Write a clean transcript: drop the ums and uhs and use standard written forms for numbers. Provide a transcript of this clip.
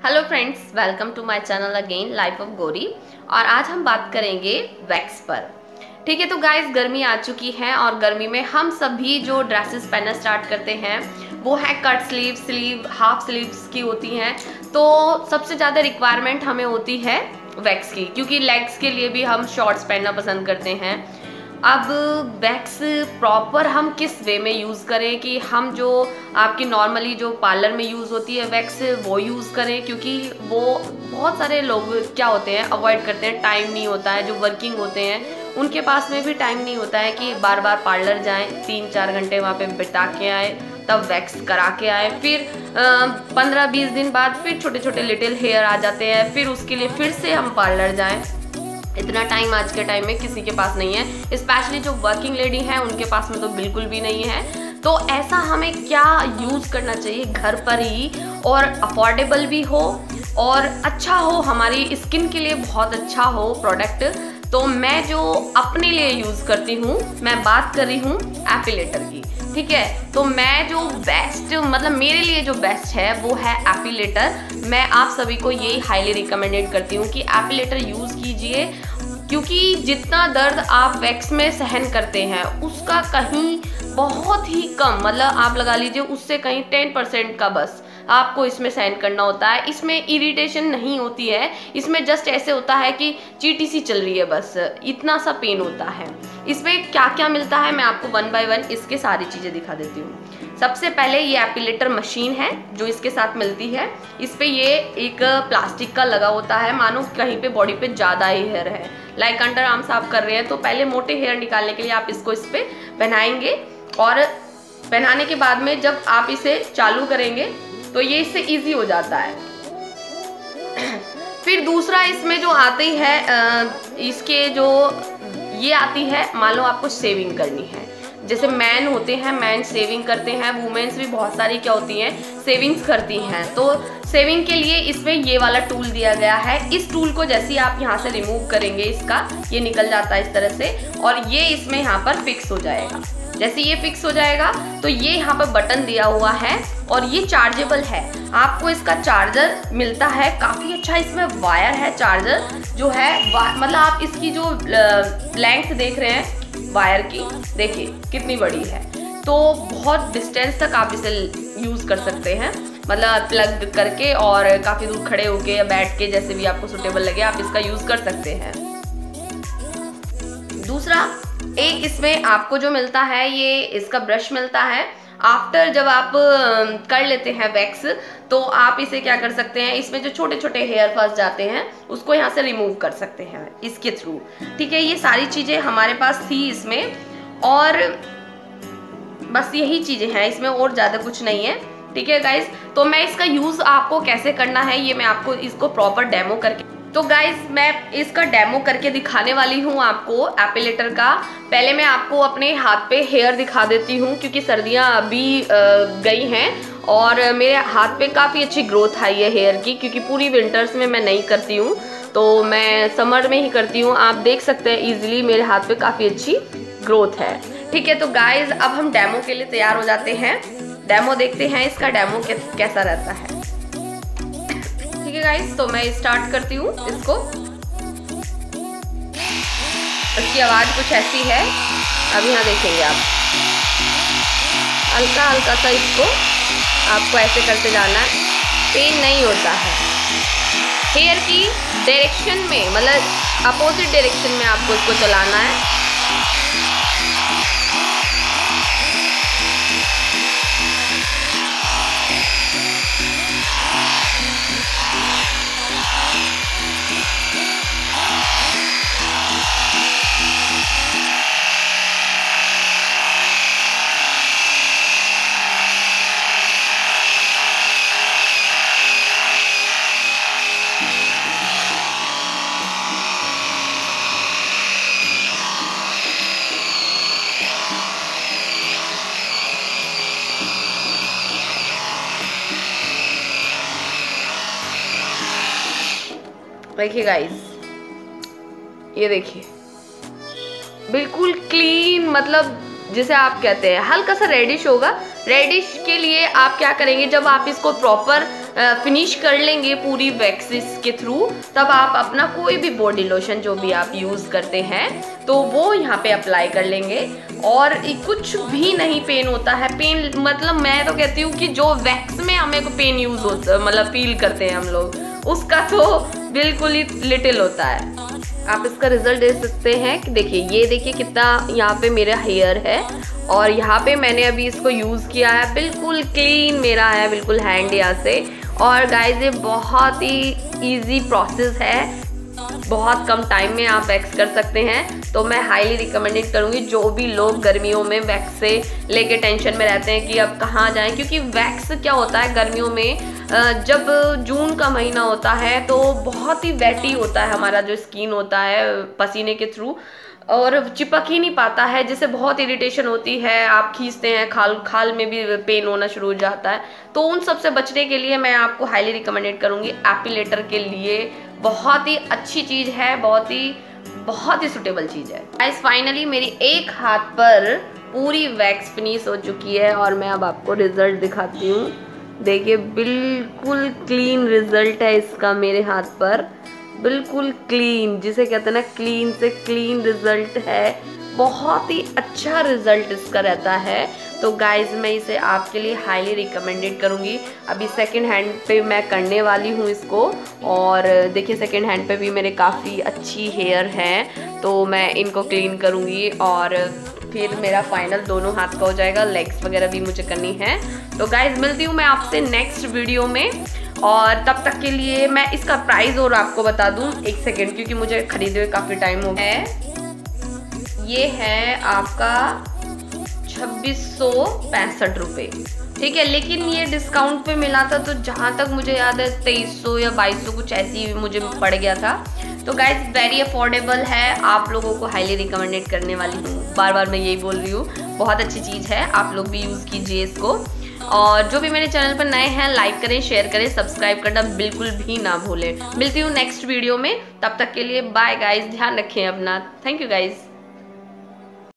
Hello friends, welcome to my channel again life of Gauri. और आज हम बात करेंगे वैक्स पर। ठीक है, तो गाइस गर्मी आ चुकी है और गर्मी में हम सभी जो ड्रेसेस पहनना स्टार्ट करते हैं वो है कट स्लीव हाफ स्लीव्स की होती हैं। तो सबसे ज़्यादा रिक्वायरमेंट हमें होती है वैक्स की, क्योंकि लेग्स के लिए भी हम शॉर्ट्स पहनना पसंद करते हैं। अब वैक्स प्रॉपर हम किस वे में यूज़ करें कि हम जो आपकी नॉर्मली जो पार्लर में यूज़ होती है वैक्स वो यूज़ करें, क्योंकि वो बहुत सारे लोग क्या होते हैं अवॉइड करते हैं, टाइम नहीं होता है। जो वर्किंग होते हैं उनके पास में भी टाइम नहीं होता है कि बार बार पार्लर जाएं, 3-4 घंटे वहाँ पे बिता के आए, तब वैक्स करा के आए, फिर 15-20 दिन बाद फिर छोटे छोटे लिटिल हेयर आ जाते हैं, फिर उसके लिए फिर से हम पार्लर जाएं। इतना टाइम आज के टाइम में किसी के पास नहीं है, स्पेशली जो वर्किंग लेडी है उनके पास में तो बिल्कुल भी नहीं है। तो ऐसा हमें क्या यूज़ करना चाहिए घर पर ही, और अफोर्डेबल भी हो और अच्छा हो, हमारी स्किन के लिए बहुत अच्छा हो प्रोडक्ट। तो मैं जो अपने लिए यूज़ करती हूँ, मैं बात कर रही हूँ एपिलेटर की। ठीक है, तो मैं जो बेस्ट मतलब मेरे लिए जो बेस्ट है वो है एपिलेटर। मैं आप सभी को यही हाईली रिकमेंडेड करती हूँ कि एपिलेटर यूज़ कीजिए, क्योंकि जितना दर्द आप वैक्स में सहन करते हैं उसका कहीं बहुत ही कम, मतलब आप लगा लीजिए उससे कहीं 10% का बस आपको इसमें सहन करना होता है। इसमें इरिटेशन नहीं होती है, इसमें जस्ट ऐसे होता है कि चींटी सी चल रही है, बस इतना सा पेन होता है। इसमें क्या क्या मिलता है मैं आपको 1 बाय 1 इसके सारी चीज़ें दिखा देती हूँ। सबसे पहले ये एपिलेटर मशीन है जो इसके साथ मिलती है। इस पे ये एक प्लास्टिक का लगा होता है, मानो कहीं पे बॉडी पे ज़्यादा हेयर है, लाइक अंडर आर्म्स आप कर रहे हैं तो पहले मोटे हेयर निकालने के लिए आप इसको इस पर पहनाएंगे, और पहनाने के बाद में जब आप इसे चालू करेंगे तो ये इससे इजी हो जाता है। फिर दूसरा इसमें जो आती है इसके जो ये आती है, मान लो आपको सेविंग करनी है, जैसे मैन होते हैं, मैन सेविंग करते हैं, वुमेन्स भी बहुत सारी क्या होती हैं सेविंग्स करती हैं। तो सेविंग के लिए इसमें ये वाला टूल दिया गया है। इस टूल को जैसे ही आप यहाँ से रिमूव करेंगे इसका ये निकल जाता है इस तरह से, और ये इसमें यहाँ पर फिक्स हो जाएगा। जैसे ये फिक्स हो जाएगा तो ये यहाँ पर बटन दिया हुआ है और ये चार्जेबल है। आपको इसका चार्जर मिलता है काफ़ी अच्छा, इसमें वायर है, चार्जर जो है मतलब आप इसकी जो लेंथ देख रहे हैं वायर की, देखिए कितनी बड़ी है। तो बहुत डिस्टेंस तक आप इसे यूज़ कर सकते हैं, मतलब प्लग करके और काफ़ी दूर खड़े होके या बैठ के, जैसे भी आपको सूटेबल लगे आप इसका यूज़ कर सकते हैं। दूसरा एक इसमें आपको जो मिलता है, ये इसका ब्रश मिलता है। आफ्टर जब आप कर लेते हैं वैक्स तो आप इसे क्या कर सकते हैं, इसमें जो छोटे छोटे हेयर फंस जाते हैं उसको यहाँ से रिमूव कर सकते हैं इसके थ्रू। ठीक है, ये सारी चीज़ें हमारे पास थी इसमें, और बस यही चीज़ें हैं इसमें, और ज़्यादा कुछ नहीं है। ठीक है गाइज, तो मैं इसका यूज़ आपको कैसे करना है ये मैं आपको इसको प्रॉपर डेमो करके, तो गाइज मैं इसका डेमो करके दिखाने वाली हूँ आपको एपिलेटर का। पहले मैं आपको अपने हाथ पे हेयर दिखा देती हूँ, क्योंकि सर्दियाँ अभी गई हैं और मेरे हाथ पे काफ़ी अच्छी ग्रोथ आई है हेयर की, क्योंकि पूरी विंटर्स में मैं नहीं करती हूँ, तो मैं समर में ही करती हूँ। आप देख सकते हैं इजीली मेरे हाथ पे काफ़ी अच्छी ग्रोथ है। ठीक है, तो गाइज अब हम डेमो के लिए तैयार हो जाते हैं, डेमो देखते हैं इसका डेमो कैसा रहता है। ठीक है गाइस, तो मैं स्टार्ट करती हूँ इसको। इसकी आवाज़ कुछ ऐसी है, अब यहाँ देखेंगे आप, हल्का हल्का सा इसको आपको ऐसे करते जाना है, पेन नहीं होता है। हेयर की डायरेक्शन में, मतलब अपोजिट डायरेक्शन में आपको इसको चलाना है। देखिए गाइस, ये देखिए बिल्कुल क्लीन, मतलब जिसे आप कहते हैं हल्का सा रेडिश होगा। रेडिश के लिए आप क्या करेंगे, जब आप इसको प्रॉपर फिनिश कर लेंगे पूरी वैक्स के थ्रू, तब आप अपना कोई भी बॉडी लोशन जो भी आप यूज़ करते हैं तो वो यहाँ पे अप्लाई कर लेंगे। और कुछ भी नहीं पेन होता है। पेन मतलब मैं तो कहती हूँ कि जो वैक्स में हमें को पेन यूज़ होता मतलब फील करते हैं हम लोग, उसका तो बिल्कुल ही लिटिल होता है। आप इसका रिजल्ट दे सकते हैं कि देखिए, ये देखिए कितना यहाँ पे मेरा हेयर है और यहाँ पे मैंने अभी इसको यूज़ किया है, बिल्कुल क्लीन मेरा है, बिल्कुल हैंड यहाँ से। और गाइस ये बहुत ही इजी प्रोसेस है, बहुत कम टाइम में आप वैक्स कर सकते हैं। तो मैं हाईली रिकमेंडेड करूँगी जो भी लोग गर्मियों में वैक्स से लेके टेंशन में रहते हैं कि अब कहाँ जाएं, क्योंकि वैक्स क्या होता है गर्मियों में, जब जून का महीना होता है तो बहुत ही वेटी होता है हमारा जो स्किन होता है पसीने के थ्रू, और चिपक ही नहीं पाता है, जिससे बहुत इरिटेशन होती है। आप खींचते हैं, खाल में भी पेन होना शुरू हो जाता है। तो उन सब से बचने के लिए मैं आपको हाईली रिकमेंडेड करूँगी एपिलेटर के लिए। बहुत ही अच्छी चीज़ है, बहुत ही सुटेबल चीज़ है। गाइस फाइनली मेरी एक हाथ पर पूरी वैक्स फिनिश हो चुकी है और मैं अब आपको रिजल्ट दिखाती हूँ। देखिए बिल्कुल क्लीन रिजल्ट है इसका मेरे हाथ पर, बिल्कुल क्लीन, जिसे कहते हैं ना क्लीन से क्लीन रिजल्ट है। बहुत ही अच्छा रिजल्ट इसका रहता है। तो गाइज मैं इसे आपके लिए हाईली रिकमेंडेड करूँगी। अभी सेकंड हैंड पे मैं करने वाली हूँ इसको, और देखिए सेकंड हैंड पे भी मेरे काफ़ी अच्छी हेयर हैं, तो मैं इनको क्लीन करूँगी और फिर मेरा फाइनल दोनों हाथ का हो जाएगा। लेग्स वगैरह भी मुझे करनी है। तो गाइज मिलती हूँ मैं आपसे नेक्स्ट वीडियो में, और तब तक के लिए मैं इसका प्राइस और आपको बता दूँ, एक सेकेंड, क्योंकि मुझे खरीदे हुए काफ़ी टाइम हो गया है। ये है आपका 2665 रुपये, ठीक है। लेकिन ये डिस्काउंट पे मिला था, तो जहाँ तक मुझे याद है 2300 या 2200 कुछ ऐसी मुझे पड़ गया था। तो गाइज वेरी अफोर्डेबल है, आप लोगों को हाईली रिकमेंडेड करने वाली हूँ। बार बार मैं यही बोल रही हूँ, बहुत अच्छी चीज़ है, आप लोग भी यूज़ कीजिए इसको। और जो भी मेरे चैनल पर नए हैं लाइक करें, शेयर करें, सब्सक्राइब करना बिल्कुल भी ना भूलें। मिलती हूँ नेक्स्ट वीडियो में, तब तक के लिए बाय गाइज, ध्यान रखें अपना। Thank you guys.